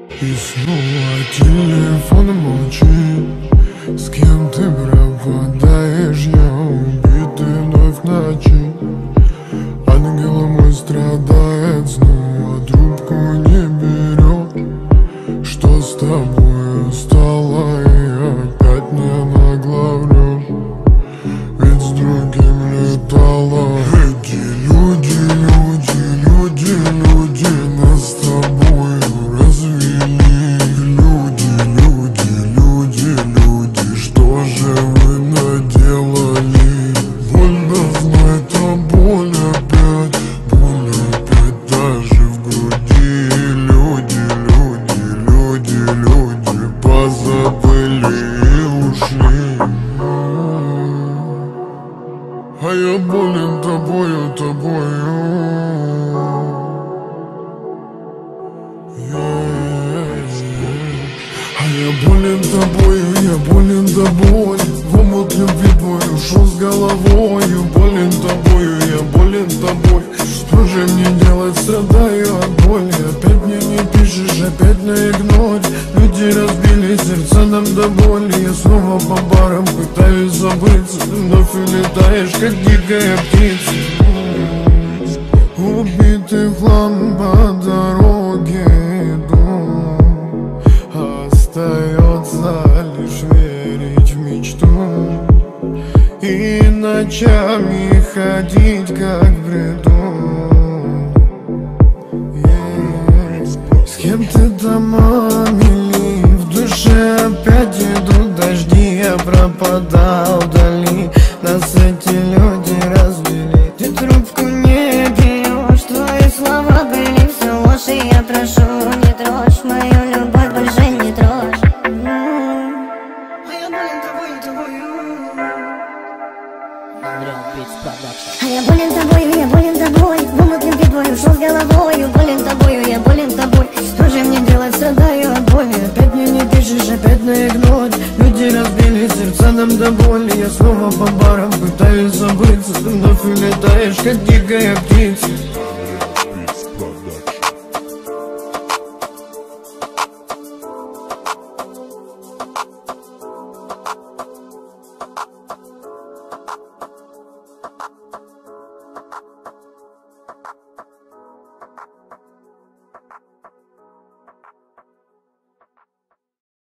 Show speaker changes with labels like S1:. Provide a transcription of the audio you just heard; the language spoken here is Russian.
S1: И снова телефон молчит. С кем ты пропадаешь? Я убитый вновь в ночи. Ангел мой страдает, снова трубку не берет. Что с тобой стало, и опять не могла врешь? Ведь с другим летала. Эти люди нас с тобою развели. Люди, что же вы наделали? Больно знать, а боль опять даже в груди. Люди позабыли и ушли. А я болен тобою. А я болен тобой. В омут любви твой ушел с головою. Болен тобою, я болен тобой. Что же мне делать, страдаю от боли. Опять мне не пишешь, опять на игноре. Люди разбили сердца нам до боли. Я снова по барам пытаюсь забыться. Ты вновь улетаешь, как дикая птица. Убитый в хлам по дороге иду. Остается лишь верить в мечту и ночами ходить как в бреду. С кем ты дома, мили? В душе опять идут дожди. Я пропадал вдали, нас эти люди развели. Ты трубку не берешь, твои слова были все ложь. И я прошу, не трожь мою любовь, больше не трожь. А я болен тобою. А я болен тобой. В омут любви твой ушел с головою. Болен тобою, я болен тобой. Что же мне делать, страдаю от боли. Опять мне не пишешь, опять на игноре. Люди разбили сердца нам до боли. Я снова по барам пытаюсь забыться. Ты вновь улетаешь, как дикая птица.